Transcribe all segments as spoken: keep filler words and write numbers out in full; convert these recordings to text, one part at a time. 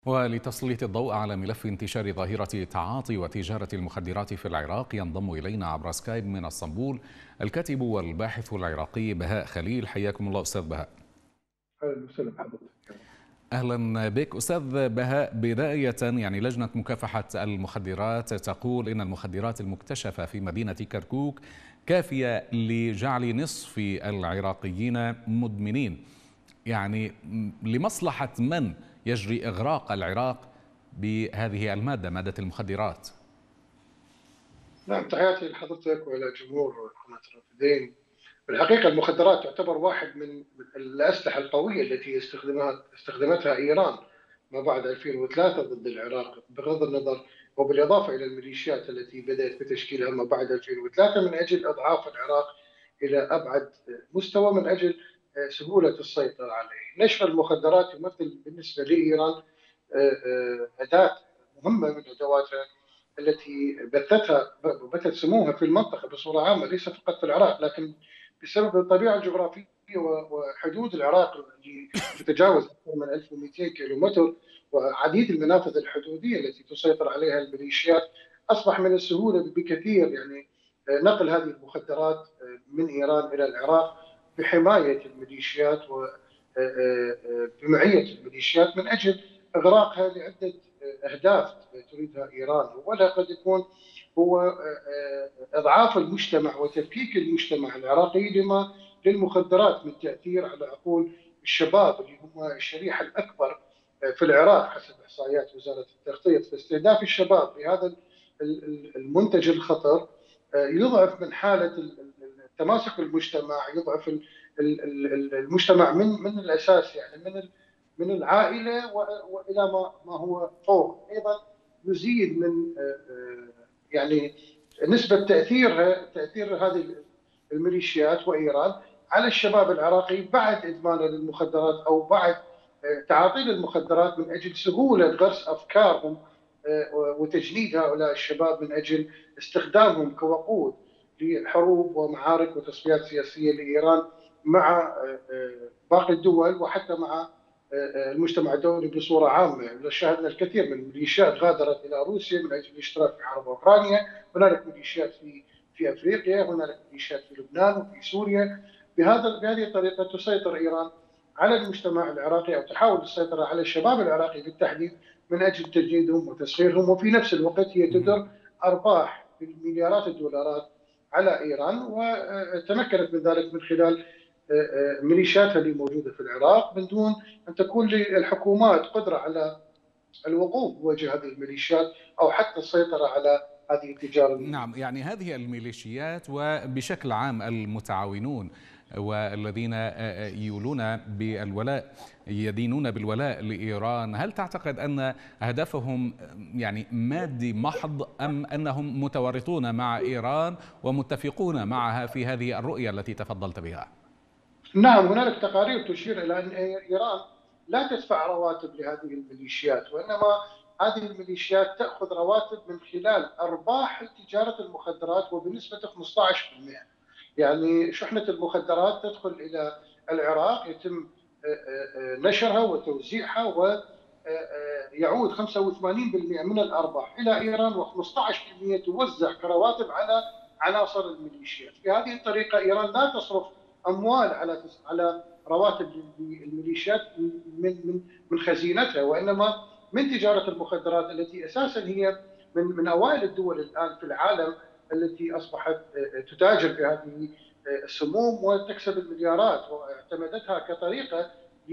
ولتسليط الضوء على ملف انتشار ظاهرة تعاطي وتجارة المخدرات في العراق ينضم إلينا عبر سكايب من اسطنبول الكاتب والباحث العراقي بهاء خليل. حياكم الله أستاذ بهاء. اهلا وسهلا بحضرتك. أهلا بك أستاذ بهاء. بداية يعني لجنة مكافحة المخدرات تقول إن المخدرات المكتشفة في مدينة كركوك كافية لجعل نصف العراقيين مدمنين. يعني لمصلحة من يجري إغراق العراق بهذه المادة، مادة المخدرات؟ نعم، تحياتي لحضرتك وإلى جمهور قناة الرافدين. بالحقيقة المخدرات تعتبر واحد من الأسلحة القوية التي استخدمها استخدمتها إيران ما بعد ألفين وثلاثة ضد العراق، بغض النظر وبالإضافة إلى الميليشيات التي بدأت بتشكيلها ما بعد ألفين وثلاثة من أجل إضعاف العراق إلى أبعد مستوى من أجل سهولة السيطرة عليه. نشر المخدرات يمثل بالنسبة لإيران أداة مهمة من أدواتها التي بثتها بثت سموها في المنطقة بصورة عامة، ليس فقط في العراق، لكن بسبب الطبيعة الجغرافية وحدود العراق التي تتجاوز أكثر من ألف ومئتين كيلومتر وعديد المنافذ الحدودية التي تسيطر عليها الميليشيات، أصبح من السهولة بكثير يعني نقل هذه المخدرات من إيران إلى العراق بحماية الميليشيات وبمعية الميليشيات من أجل إغراقها لعدة أهداف تريدها إيران، ولا قد يكون هو إضعاف المجتمع وتفكيك المجتمع العراقي لما للمخدرات من تأثير على عقول الشباب اللي هم الشريحة الأكبر في العراق حسب إحصائيات وزارة التغطية. فاستهداف الشباب بهذا المنتج الخطر يضعف من حالة تماسك المجتمع، يضعف المجتمع من من الأساس، يعني من من العائله والى ما ما هو فوق. ايضا يزيد من يعني نسبه تاثيرها تاثير هذه الميليشيات وايران على الشباب العراقي بعد ادمانه للمخدرات او بعد تعاطي للمخدرات من اجل سهوله غرس افكارهم وتجنيد هؤلاء الشباب من اجل استخدامهم كوقود لحروب ومعارك وتصفيات سياسيه لايران مع باقي الدول وحتى مع المجتمع الدولي بصوره عامه. شاهدنا الكثير من الميليشيات غادرت الى روسيا من اجل الاشتراك في حرب اوكرانيا، هنالك ميليشيات في في افريقيا، هنالك ميليشيات في لبنان وفي سوريا. بهذا بهذه الطريقه تسيطر ايران على المجتمع العراقي او تحاول السيطره على الشباب العراقي بالتحديد من اجل تجنيدهم وتسخيرهم، وفي نفس الوقت هي تدر ارباح بمليارات الدولارات على ايران، وتمكنت من ذلك من خلال ميليشياتها اللي موجوده في العراق من دون ان تكون للحكومات قدره على الوقوف بوجه هذه الميليشيات او حتى السيطره على هذه التجاره. نعم، يعني هذه الميليشيات وبشكل عام المتعاونون والذين يولون بالولاء يدينون بالولاء لإيران، هل تعتقد أن هدفهم يعني مادي محض أم أنهم متورطون مع إيران ومتفقون معها في هذه الرؤية التي تفضلت بها؟ نعم، هنالك تقارير تشير إلى أن إيران لا تدفع رواتب لهذه الميليشيات، وإنما هذه الميليشيات تأخذ رواتب من خلال أرباح تجارة المخدرات وبنسبة خمسة عشر بالمئة. يعني شحنة المخدرات تدخل إلى العراق، يتم نشرها وتوزيعها ويعود خمسة وثمانين بالمئة من الأرباح إلى إيران وخمسة عشر بالمئة توزع كرواتب على عناصر الميليشيات. بهذه الطريقة إيران لا تصرف أموال على على رواتب الميليشيات من من من خزينتها، وإنما من تجارة المخدرات التي أساسا هي من من أوائل الدول الآن في العالم التي أصبحت تتاجر بهذه السموم وتكسب المليارات، واعتمدتها كطريقة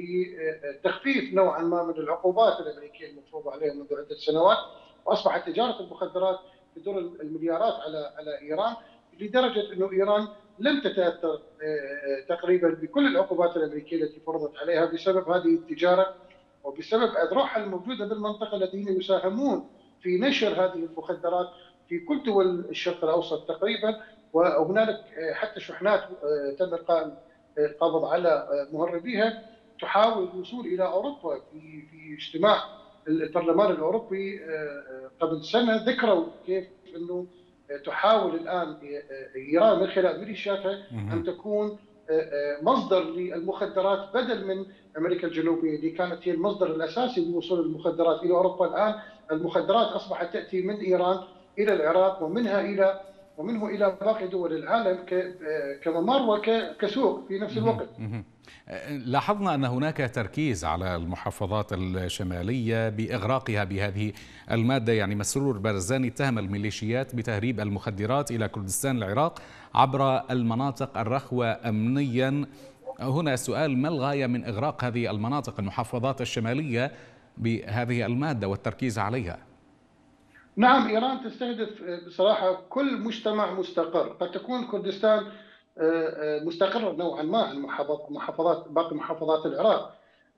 لتخفيف نوعا ما من العقوبات الأمريكية المفروضة عليها منذ عدة سنوات، وأصبحت تجارة المخدرات تدر المليارات على على إيران، لدرجة أنه إيران لم تتأثر تقريبا بكل العقوبات الأمريكية التي فرضت عليها بسبب هذه التجارة وبسبب أذرعها الموجودة بالمنطقة الذين يساهمون في نشر هذه المخدرات في كل دول الشرق الأوسط تقريبا. وهنالك حتى شحنات تم القبض على مهربيها تحاول الوصول إلى أوروبا. في في اجتماع البرلمان الأوروبي قبل سنة ذكروا كيف أنه تحاول الآن إيران من خلال ميليشياتها أن تكون مصدر للمخدرات بدل من امريكا الجنوبيه اللي كانت هي المصدر الاساسي لوصول المخدرات الى اوروبا. الان المخدرات اصبحت تاتي من ايران الى العراق، ومنها الى ومنه الى باقي دول العالم كممر وكسوق في نفس الوقت. لاحظنا أن هناك تركيز على المحافظات الشمالية بإغراقها بهذه المادة، يعني مسرور بارزاني اتهم الميليشيات بتهريب المخدرات إلى كردستان العراق عبر المناطق الرخوة أمنيا. هنا السؤال: ما الغاية من إغراق هذه المناطق المحافظات الشمالية بهذه المادة والتركيز عليها؟ نعم، إيران تستهدف بصراحة كل مجتمع مستقر. قد تكون كردستان مستقرة نوعا ما عن محافظات باقي محافظات العراق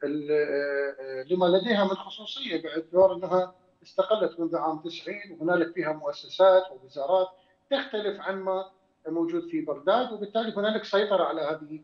لما لديها من خصوصية، باعتبار أنها استقلت منذ عام تسعين، وهنالك فيها مؤسسات ووزارات تختلف عن ما موجود في بغداد، وبالتالي هنالك سيطرة على هذه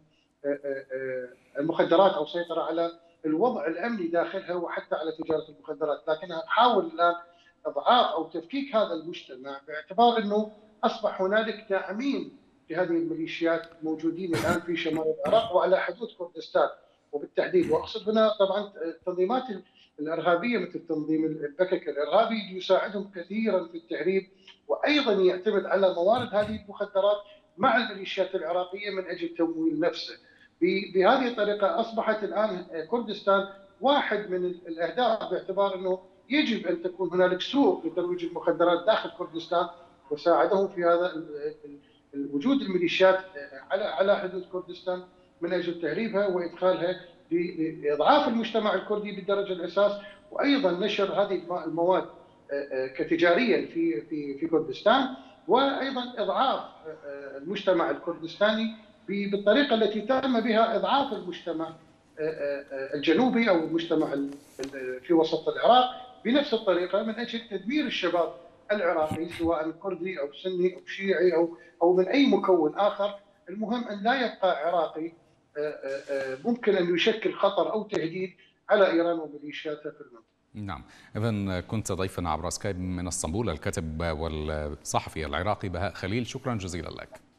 المخدرات أو سيطرة على الوضع الأمني داخلها وحتى على تجارة المخدرات. لكنها تحاول الآن اضعاف او تفكيك هذا المجتمع، باعتبار انه اصبح هنالك داعمين لهذه الميليشيات موجودين الان في شمال العراق وعلى حدود كردستان وبالتحديد. واقصد هنا طبعا التنظيمات الارهابيه مثل تنظيم البكك الارهابي اللي يساعدهم كثيرا في التهريب، وايضا يعتمد على موارد هذه المخدرات مع الميليشيات العراقيه من اجل تمويل نفسه. بهذه الطريقه اصبحت الان كردستان واحد من الاهداف، باعتبار انه يجب ان تكون هنالك سوق لترويج المخدرات داخل كردستان، وساعدهم في هذا وجود الميليشيات على على حدود كردستان من اجل تهريبها وادخالها لاضعاف المجتمع الكردي بالدرجه الاساس، وايضا نشر هذه المواد كتجاريا في في في كردستان، وايضا اضعاف المجتمع الكردستاني بالطريقه التي تم بها اضعاف المجتمع الجنوبي او المجتمع في وسط العراق بنفس الطريقه من اجل تدمير الشباب العراقي، سواء كردي او سني او شيعي او او من اي مكون اخر. المهم ان لا يبقى عراقي ممكن ان يشكل خطر او تهديد على ايران وميليشياتها في المنطقه. نعم، إذن كنت ضيفا عبر سكايب من اسطنبول الكاتب والصحفي العراقي بهاء خليل، شكرا جزيلا لك.